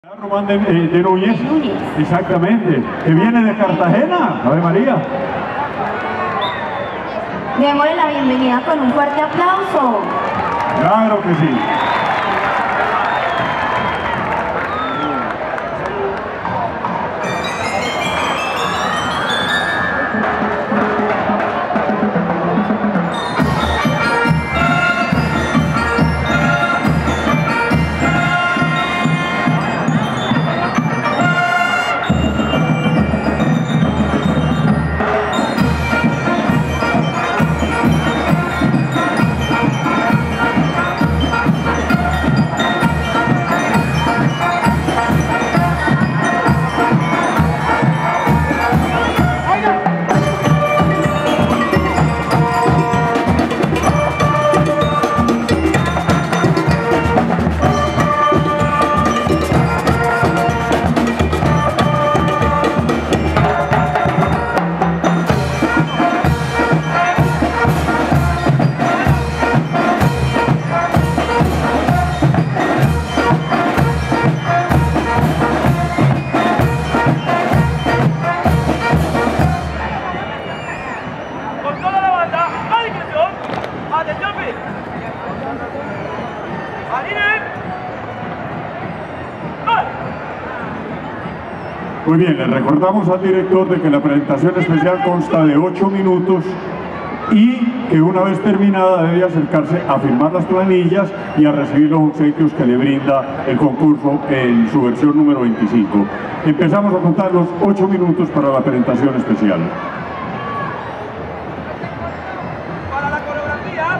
Román de Núñez, exactamente, que viene de Cartagena. Ave María. Démosle la bienvenida con un fuerte aplauso. Claro que sí. Muy bien, le recordamos al director de que la presentación especial consta de 8 minutos y que una vez terminada debe acercarse a firmar las planillas y a recibir los obsequios que le brinda el concurso en su versión número 25. Empezamos a contar los 8 minutos para la presentación especial. Para la coreografía,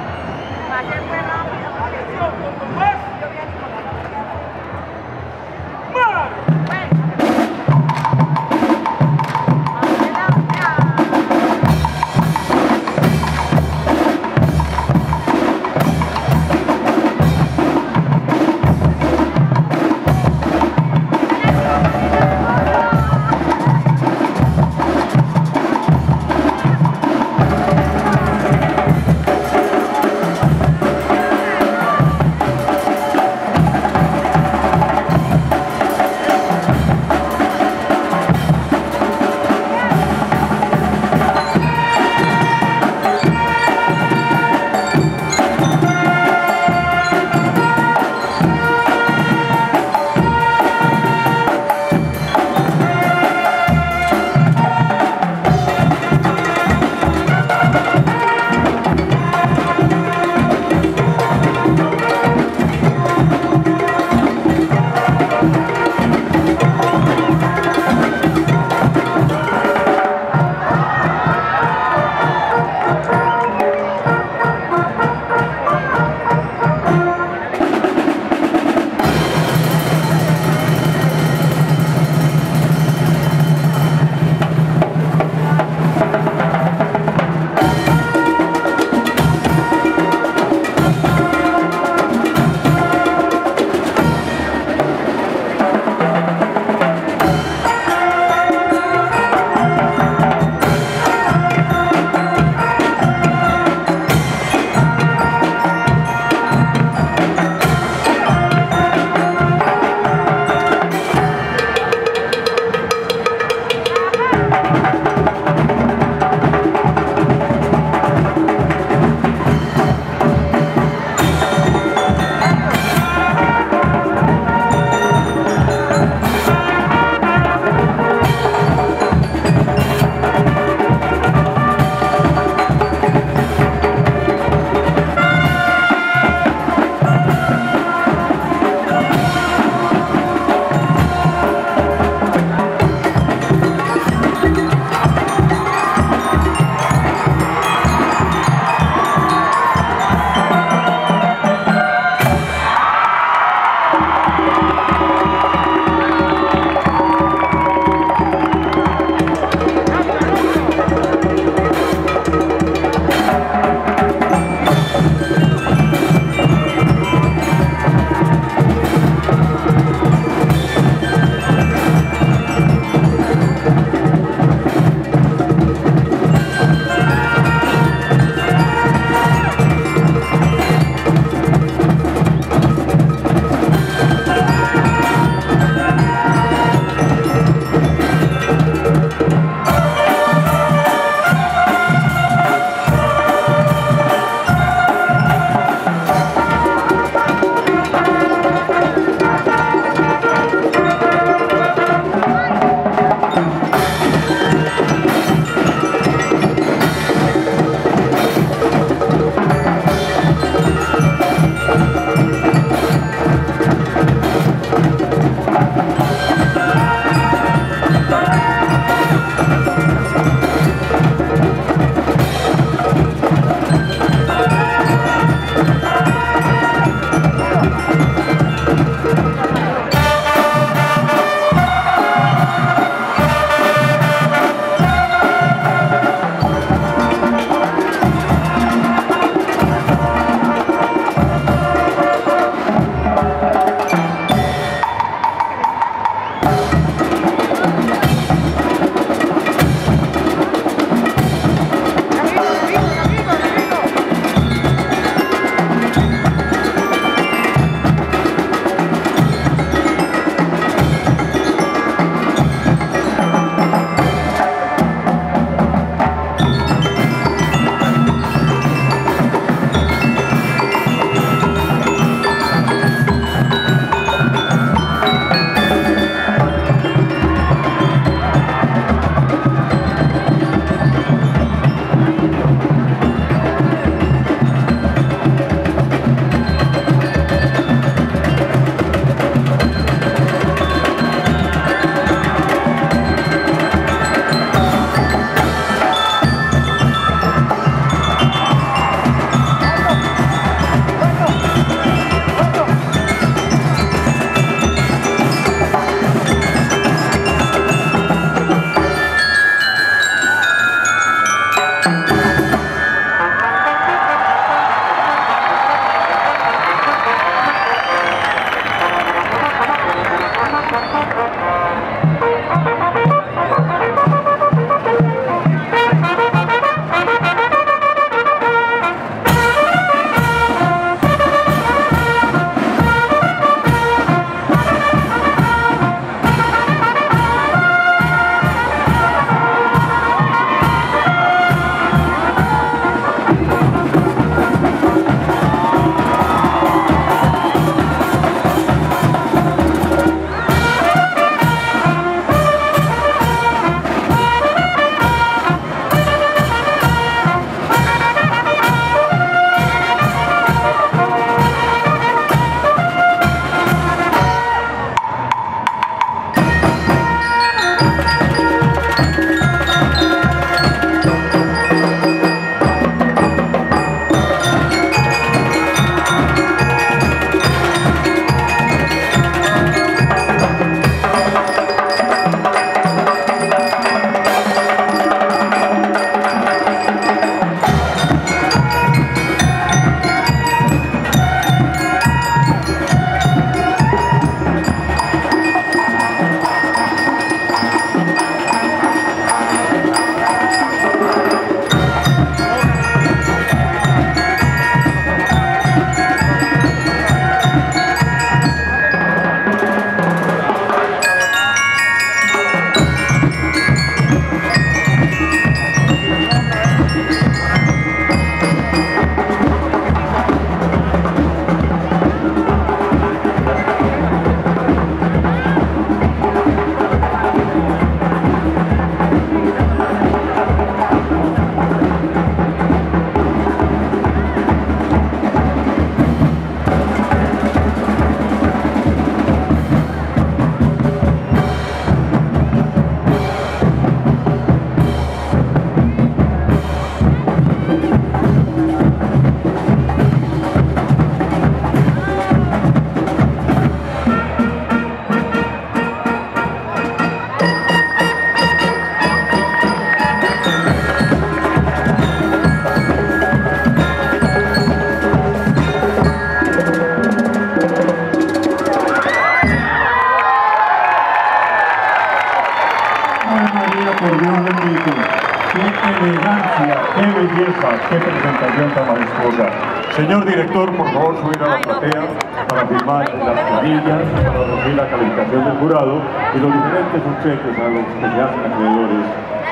Dios bendito. Qué elegancia, qué belleza, qué presentación tan majestuosa. Señor director, por favor, subir a la platea para firmar las planillas, para recibir la calificación del jurado y los diferentes obsequios a los que se hacen acreedores.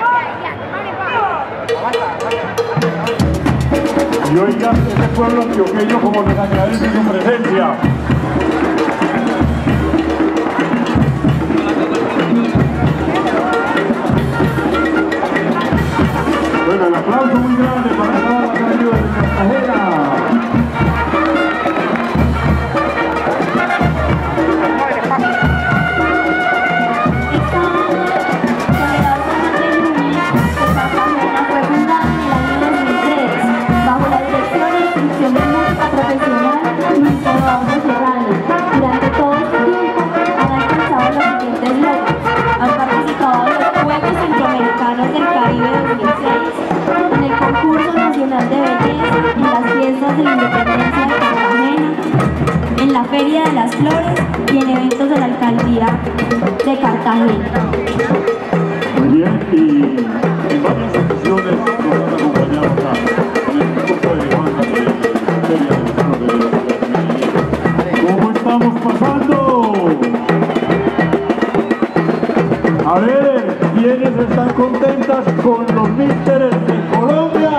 Y oigan, ese pueblo antioqueño como les agradece su presencia. Bueno, el aplauso muy grande para toda la radio de Cartagena. Durante todo este tiempo han alcanzado los siguientes logros. Han participado en los Juegos Centroamericanos del Caribe 2006, en el Concurso Nacional de Belleza, en las Fiestas de la Independencia de Cartagena, en la Feria de las Flores y en eventos de la Alcaldía de Cartagena. Muy bien, y en varias ocasiones nos han acompañado acá en el concurso de banda de la Feria de las Flores. ¿Cómo estamos pasando? A ver, ¿quiénes están contentas con los místeres de Colombia?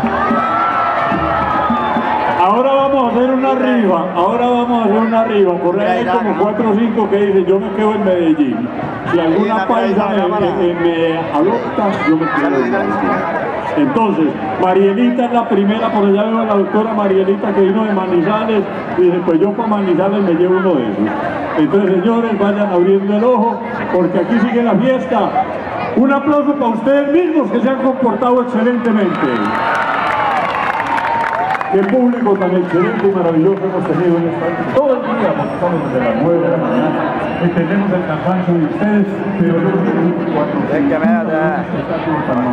Ahora vamos a hacer una rifa, por ahí hay como 4 o 5 que dicen yo me quedo en Medellín. Si alguna paisa me adopta, yo me quedo en Medellín. Entonces, Marielita es la primera, por allá veo a la doctora Marielita que vino de Manizales, y dice, pues yo para Manizales me llevo uno de esos. Entonces, señores, vayan abriendo el ojo, porque aquí sigue la fiesta. Un aplauso para ustedes mismos que se han comportado excelentemente. Qué público tan excelente y maravilloso hemos tenido en esta... Todo el día, porque estamos desde las 9 de la mañana, entendemos el cansancio de ustedes, pero yo creo que 4 espectáculos tan